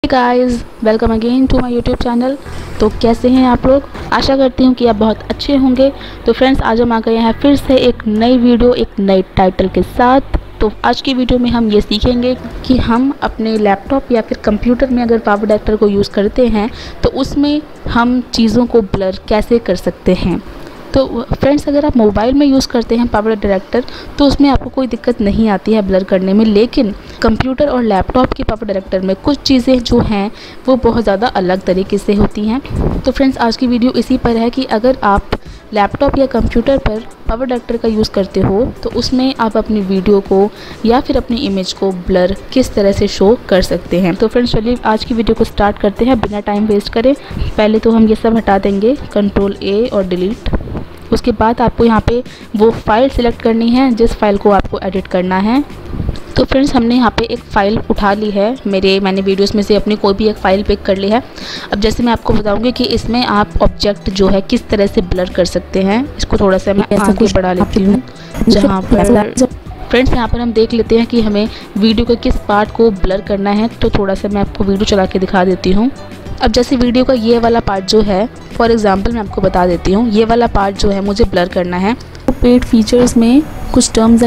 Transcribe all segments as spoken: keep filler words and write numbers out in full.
Guys, welcome again to my YouTube channel. तो कैसे हैं आप लोग? आशा करती हूँ कि आप बहुत अच्छे होंगे। तो फ्रेंड्स, आज हम आ गए हैं फिर से एक नई वीडियो एक नए टाइटल के साथ। तो आज की वीडियो में हम ये सीखेंगे कि हम अपने लैपटॉप या फिर कंप्यूटर में अगर पावर अडैप्टर को यूज़ करते हैं तो उसमें हम चीज़ों को ब्लर कैसे कर सकते हैं। तो फ्रेंड्स, अगर आप मोबाइल में यूज़ करते हैं पावर डायरेक्टर तो उसमें आपको कोई दिक्कत नहीं आती है ब्लर करने में, लेकिन कंप्यूटर और लैपटॉप के पावर डायरेक्टर में कुछ चीज़ें जो हैं वो बहुत ज़्यादा अलग तरीके से होती हैं। तो फ्रेंड्स, आज की वीडियो इसी पर है कि अगर आप लैपटॉप या कंप्यूटर पर पावर डायरेक्टर का यूज़ करते हो तो उसमें आप अपनी वीडियो को या फिर अपनी इमेज को ब्लर किस तरह से शो कर सकते हैं। तो फ्रेंड्स, चलिए आज की वीडियो को स्टार्ट करते हैं बिना टाइम वेस्ट करें। पहले तो हम ये सब हटा देंगे, कंट्रोल ए और डिलीट। उसके बाद आपको यहाँ पे वो फाइल सिलेक्ट करनी है जिस फाइल को आपको एडिट करना है। तो फ्रेंड्स, हमने यहाँ पे एक फ़ाइल उठा ली है। मेरे मैंने वीडियोस में से अपनी कोई भी एक फ़ाइल पिक कर ली है। अब जैसे मैं आपको बताऊंगी कि इसमें आप ऑब्जेक्ट जो है किस तरह से ब्लर कर सकते हैं। इसको थोड़ा सा मैं आगे बढ़ा लेती हूँ। जहाँ पर फ्रेंड्स, यहाँ पर हम देख लेते हैं कि हमें वीडियो के किस पार्ट को ब्लर करना है। तो थोड़ा सा मैं आपको वीडियो चला के दिखा देती हूँ। अब जैसे वीडियो का ये वाला पार्ट जो है, फॉर एग्जांपल मैं आपको बता देती हूँ, ये वाला पार्ट जो है मुझे ब्लर करना है। तो पेड फीचर्स में कुछ टर्म्स,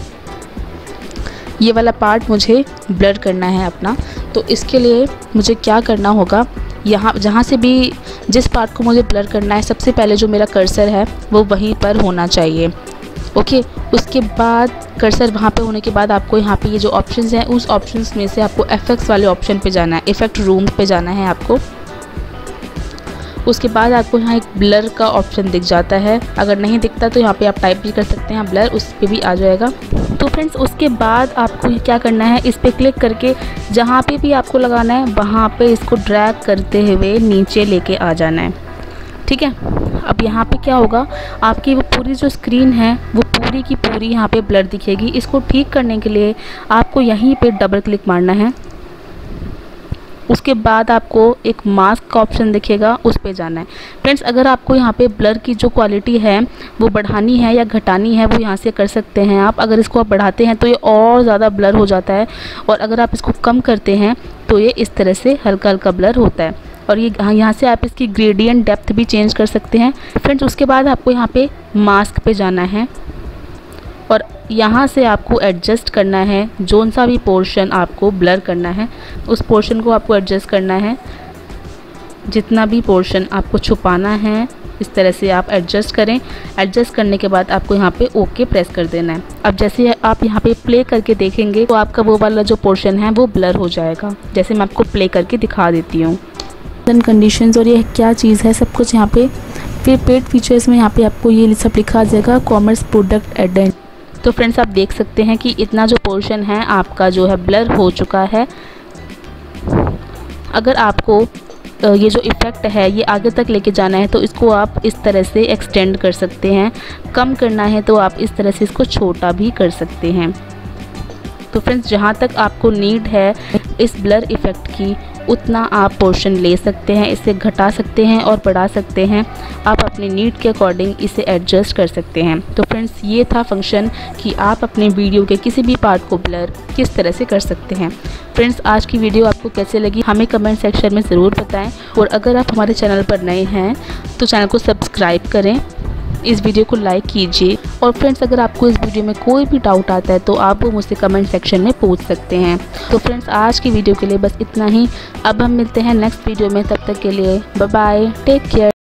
ये वाला पार्ट मुझे ब्लर करना है अपना। तो इसके लिए मुझे क्या करना होगा, यहाँ जहाँ से भी जिस पार्ट को मुझे ब्लर करना है सबसे पहले जो मेरा कर्सर है वो वहीं पर होना चाहिए। ओके, उसके बाद कर्सर वहाँ पे होने के बाद आपको यहाँ पे ये जो ऑप्शंस हैं उस ऑप्शंस में से आपको इफेक्ट्स वाले ऑप्शन पे जाना है, इफेक्ट रूम पे जाना है आपको। उसके बाद आपको यहाँ एक ब्लर का ऑप्शन दिख जाता है। अगर नहीं दिखता तो यहाँ पे आप टाइप भी कर सकते हैं ब्लर, उस पर भी आ जाएगा। तो फ्रेंड्स, उसके बाद आपको क्या करना है, इस पर क्लिक करके जहाँ पे भी आपको लगाना है वहाँ पे इसको ड्रैग करते हुए नीचे लेके आ जाना है। ठीक है, अब यहाँ पे क्या होगा, आपकी वो पूरी जो स्क्रीन है वो पूरी की पूरी यहाँ पे ब्लर दिखेगी। इसको ठीक करने के लिए आपको यहीं पे डबल क्लिक मारना है। उसके बाद आपको एक मास्क का ऑप्शन दिखेगा, उस पे जाना है। फ्रेंड्स, अगर आपको यहाँ पे ब्लर की जो क्वालिटी है वो बढ़ानी है या घटानी है वो यहाँ से कर सकते हैं आप। अगर इसको आप बढ़ाते हैं तो ये और ज़्यादा ब्लर हो जाता है, और अगर आप इसको कम करते हैं तो ये इस तरह से हल्का हल्का ब्लर होता है। और ये यहाँ से आप इसकी ग्रेडियंट डेप्थ भी चेंज कर सकते हैं। फ्रेंड्स, उसके बाद आपको यहाँ पे मास्क पे जाना है और यहाँ से आपको एडजस्ट करना है जोन सा भी पोर्शन आपको ब्लर करना है, उस पोर्शन को आपको एडजस्ट करना है। जितना भी पोर्शन आपको छुपाना है इस तरह से आप एडजस्ट करें। एडजस्ट करने के बाद आपको यहाँ पे ओके प्रेस कर देना है। अब जैसे आप यहाँ पे प्ले करके देखेंगे तो आपका वो वाला जो पोर्शन है वो ब्लर हो जाएगा। जैसे मैं आपको प्ले करके दिखा देती हूँ। कंडीशंस और ये क्या चीज़ है सब कुछ यहाँ पे। फिर पेड फीचर्स में यहाँ पे आपको ये सब लिखा आ जाएगा, कॉमर्स प्रोडक्ट एडेंट। तो फ्रेंड्स, आप देख सकते हैं कि इतना जो पोर्शन है आपका जो है ब्लर हो चुका है। अगर आपको ये जो इफ़ेक्ट है ये आगे तक लेके जाना है तो इसको आप इस तरह से एक्सटेंड कर सकते हैं। कम करना है तो आप इस तरह से इसको छोटा भी कर सकते हैं। तो फ्रेंड्स, जहाँ तक आपको नीड है इस ब्लर इफ़ेक्ट की उतना आप पोर्शन ले सकते हैं, इसे घटा सकते हैं और बढ़ा सकते हैं। आप अपनी नीड के अकॉर्डिंग इसे एडजस्ट कर सकते हैं। तो फ्रेंड्स, ये था फंक्शन कि आप अपने वीडियो के किसी भी पार्ट को ब्लर किस तरह से कर सकते हैं। फ्रेंड्स, आज की वीडियो आपको कैसे लगी हमें कमेंट सेक्शन में ज़रूर बताएं, और अगर आप हमारे चैनल पर नए हैं तो चैनल को सब्सक्राइब करें, इस वीडियो को लाइक कीजिए। और फ्रेंड्स, अगर आपको इस वीडियो में कोई भी डाउट आता है तो आप वो मुझसे कमेंट सेक्शन में पूछ सकते हैं। तो फ्रेंड्स, आज की वीडियो के लिए बस इतना ही। अब हम मिलते हैं नेक्स्ट वीडियो में, तब तक के लिए बाय बाय, टेक केयर।